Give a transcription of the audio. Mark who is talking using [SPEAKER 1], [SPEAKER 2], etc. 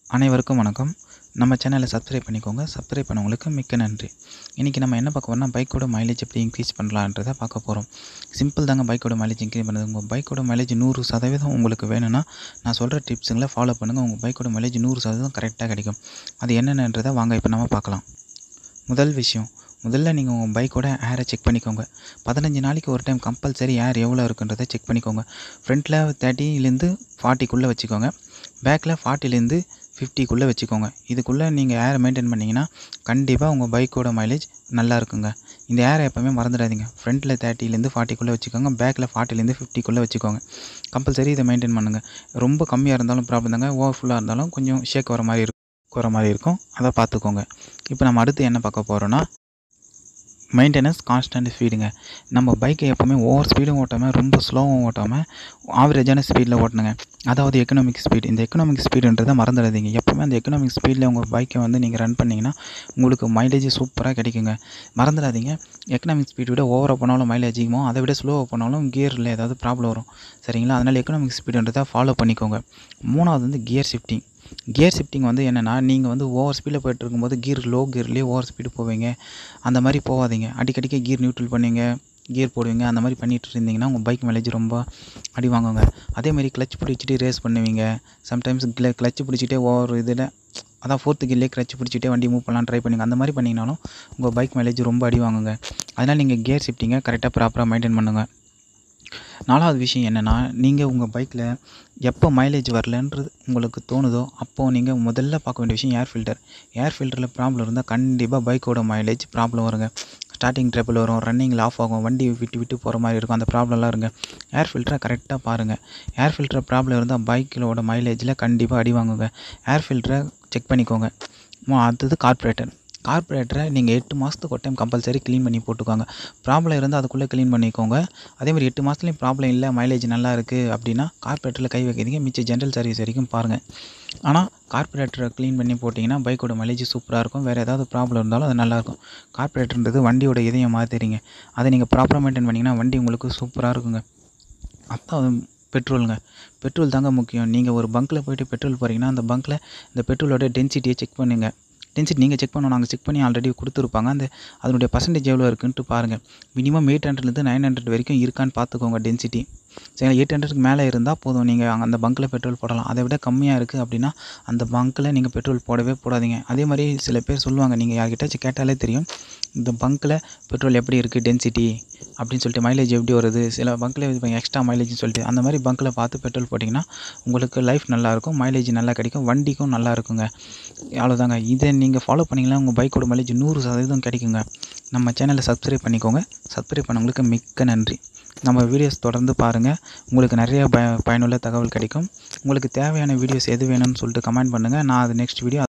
[SPEAKER 1] அனைவருக்கும் வணக்கம். நம்ம சேனலை சப்ஸ்கிரைப் பண்ணிக்கோங்க. சப்ஸ்கிரைப் பண்ணவங்களுக்கு மிக்க நன்றி. இன்றைக்கி நம்ம என்ன பார்க்க போறோம்னா, பைக்கோட மைலேஜ் எப்படி இன்க்ரீஸ் பண்ணலான்றதை பார்க்க போகிறோம். சிம்பிள் தாங்க பைக்கோட மைலேஜ் இன்க்ரீஸ் பண்ணுறது. உங்கள் பைக்கோட மைலேஜ் 100% உங்களுக்கு வேணும்னா நான் சொல்கிற டிப்ஸுங்களை ஃபாலோ பண்ணுங்கள். உங்கள் பைக்கோட மைலேஜ் 100% கரெக்டாக கிடைக்கும். அது என்னென்னன்றதை வாங்க இப்போ நம்ம பார்க்கலாம். முதல் விஷயம், முதல்ல நீங்கள் உங்கள் பைக்கோட ஏரை செக் பண்ணிக்கோங்க. 15 நாளைக்கு ஒரு டைம் கம்பல்சரி ஏர் எவ்வளோ இருக்குன்றதை செக் பண்ணிக்கோங்க. ஃப்ரண்ட்டில் 30லேருந்து 40க்குள்ளே வச்சுக்கோங்க. பேக்கில் 40லேருந்து 50க்குள்ளே வச்சுக்கோங்க. இதுக்குள்ளே நீங்கள் ஏரை மெயின்டைன் பண்ணிங்கன்னா கண்டிப்பாக உங்கள் பைக்கோட மைலேஜ் நல்லா இருக்குங்க. இந்த ஏரை எப்போவுமே மறந்துடாதீங்க. ஃப்ரண்ட்டில் 30லேருந்து 40க்குள்ளே வச்சுக்கோங்க. பேக்கில் 40லேருந்து 50க்குள்ளே வச்சுக்கோங்க. கம்பல்சரி இதை மெயின்டைன் பண்ணுங்கள். ரொம்ப கம்மியாக இருந்தாலும் ப்ராப்ளம் தாங்க. ஓவர்ஃபுல்லாக இருந்தாலும் கொஞ்சம் ஷேக் வர மாதிரி இருக்கும். அதை பார்த்துக்கோங்க. இப்போ நம்ம அடுத்து என்ன பார்க்க போகிறோன்னா, மெயின்டெனன்ஸ் கான்ஸ்டன்ட் ஸ்பீடுங்க. நம்ம பைக்கை எப்போவுமே ஓவர் ஸ்பீடும் ஓட்டாமல் ரொம்ப ஸ்லோவும் ஓட்டாமல் ஆவரேஜான ஸ்பீடில் ஓட்டணுங்க. அதாவது எக்கனாமிக் ஸ்பீடு. இந்த எக்கனாமிக் ஸ்பீடுன்றதை மறந்துடாதீங்க. எப்போவுமே அந்த எக்கனாமிக் ஸ்பீடில் உங்கள் பைக்கை நீங்கள் ரன் பண்ணிங்கன்னா உங்களுக்கு மைலேஜ் சூப்பராக கிடைக்குங்க. மறந்துடாதீங்க. எக்கனாமிக் ஸ்பீடு விட ஓவராக போனாலும் மைலேஜ் அதிகமாகும். அதை விட ஸ்லோவாக போனாலும் கியரில் ஏதாவது ப்ராப்ளம் வரும். சரிங்களா? அதனால் எக்கனாமிக் ஸ்பீடுன்றதை ஃபாலோ பண்ணிக்கோங்க. மூணாவது கியர் ஷிஃப்டிங். கியர் ஷிஃப்டிங் என்னென்னா, நீங்கள் ஓவர் ஸ்பீடில் போய்ட்டு இருக்கும்போது லோ கியர்லேயே ஓவர் ஸ்பீடு போவீங்க. அந்த மாதிரி போகாதீங்க. அடிக்கடிக்கு கியர் நியூட்ரல் பண்ணுவீங்க, கியர் போடுவீங்க. அந்த மாதிரி பண்ணிகிட்டு இருந்தீங்கன்னா உங்கள் பைக் மைலேஜ் ரொம்ப அடி வாங்குங்க. அதேமாதிரி கிளச் பிடிச்சிட்டு ரேஸ் பண்ணுவீங்க. சம்டைம்ஸ் கிளச் பிடிச்சிட்டே ஓவர் அதான் 4th கியர்லேயே கிளச் பிடிச்சிட்டே வண்டி மூவ் பண்ணலாம் ட்ரை பண்ணுங்க. அந்த மாதிரி பண்ணிங்கனாலும் உங்கள் பைக் மைலேஜ் ரொம்ப அடி வாங்குங்க. அதனால் நீங்கள் கியர் ஷிஃப்டிங்கை கரெக்டாக ப்ராப்பராக மெயின்டைன் பண்ணுங்கள். 4வது விஷயம் என்னென்னா, நீங்கள் உங்கள் பைக்கில் எப்போ மைலேஜ் வரலன்றது உங்களுக்கு தோணுதோ அப்போது நீங்கள் முதல்ல பார்க்க வேண்டிய விஷயம் ஏர் ஃபில்டர். ஏர் ஃபில்டரில் ப்ராப்ளம் இருந்தால் கண்டிப்பாக பைக்கோட மைலேஜ் ப்ராப்ளம் வருங்க. ஸ்டார்டிங் ட்ரபிள் வரும், ரன்னிங்கில் ஆஃப் ஆகும், வண்டி விட்டு போகிற மாதிரி இருக்கும். அந்த ப்ராப்ளம்லாம் இருங்க. ஏர் ஃபில்டரை கரெக்டாக பாருங்கள். ஏர் ஃபில்டர் ப்ராப்ளம் இருந்தால் பைக்கிலோட மைலேஜில் கண்டிப்பாக அடி வாங்குங்க. ஏர் ஃபில்டரை செக் பண்ணிக்கோங்க. அடுத்தது கார்பரேட்டரை நீங்கள் 8 மாதத்துக்கு ஒரு டைம் கம்பல்சரி க்ளீன் பண்ணி போட்டுக்கோங்க. ப்ராப்ளம் இருந்தால் அதுக்குள்ளே க்ளீன் பண்ணிக்கோங்க. அதேமாதிரி 8 மாதத்துலேயும் ப்ராப்ளம் இல்லை, மைலேஜ் நல்லா இருக்குது அப்படின்னா கார்பரேட்டரில் கை வைக்காதீங்க. மிச்சம் ஜென்ரல் சர்வீஸ் வரைக்கும் பாருங்கள். ஆனால் கார்பரேட்டரை க்ளீன் பண்ணி போட்டிங்கன்னா பைக்கோட மைலேஜ் சூப்பராக இருக்கும். வேறு ஏதாவது ப்ராப்ளம் இருந்தாலும் அது நல்லாயிருக்கும். கார்பரேட்டர்ன்றது வண்டியோட இதயம் மாதிரிங்க. அதை நீங்கள் ப்ராப்பராக மெயின்டைன் பண்ணிங்கன்னா வண்டி உங்களுக்கு சூப்பராக இருக்குங்க. அப்புறம் பெட்ரோலுங்க. பெட்ரோல் தாங்க முக்கியம். நீங்கள் ஒரு பங்க்கில் போய்ட்டு பெட்ரோல் போகிறீங்கன்னா அந்த பங்க்கில் இந்த பெட்ரோலோட டென்சிட்டியை செக் பண்ணுங்கள். டென்சிட்டி நீங்கள் செக் பண்ணணும். நாங்கள் செக் பண்ணி ஆல்ரெடி கொடுத்துருப்பாங்க. அதனுடைய பர்சன்டேஜ் எவ்வளோ இருக்குன்ட்டு பாருங்கள். மினிமம் 800லேருந்து 900 வரைக்கும் இருக்கான்னு பார்த்துக்கோங்க டென்சிட்டி. சரி, 800க்கு மேலே இருந்தால் போதும், நீங்கள் அந்த பங்க்கில் பெட்ரோல் போடலாம். அதை விட கம்மியாக இருக்குது அப்படின்னா அந்த பங்க்கில் நீங்கள் பெட்ரோல் போடவே போடாதீங்க. அதே மாதிரி சில பேர் சொல்லுவாங்க, நீங்கள் யார்கிட்டயாச்சும் கேட்டாலே தெரியும், இந்த பங்க்கில் பெட்ரோல் எப்படி இருக்குது டென்சிட்டி அப்படின்னு சொல்லிட்டு, மைலேஜ் எப்படி வருது, சில பங்க்கில் எக்ஸ்ட்ரா மைலேஜ்னு சொல்லிட்டு அந்த மாதிரி பங்க்கில் பார்த்து பெட்ரோல் போட்டிங்கன்னா உங்களுக்கு லைஃப் நல்லாயிருக்கும், மைலேஜ் நல்லா கிடைக்கும், வண்டிக்கும் நல்லா இருக்குங்க. அவ்வளோதாங்க. இதை நீங்கள் ஃபாலோ பண்ணிங்கன்னா உங்கள் பைக்கோட மைலேஜ் 100% கிடைக்குங்க. நம்ம சேனலை சப்ஸ்கிரைப் பண்ணிக்கோங்க. சப்ஸ்கிரைப் பண்ணவங்களுக்கு மிக்க நன்றி. நம்ம வீடியோஸ் தொடர்ந்து பாருங்கள். உங்களுக்கு நிறைய பயனுள்ள தகவல் கிடைக்கும். உங்களுக்கு தேவையான வீடியோஸ் எது வேணும்னு சொல்லிட்டு கமெண்ட் பண்ணுங்கள். நான் அது நெக்ஸ்ட் வீடியோ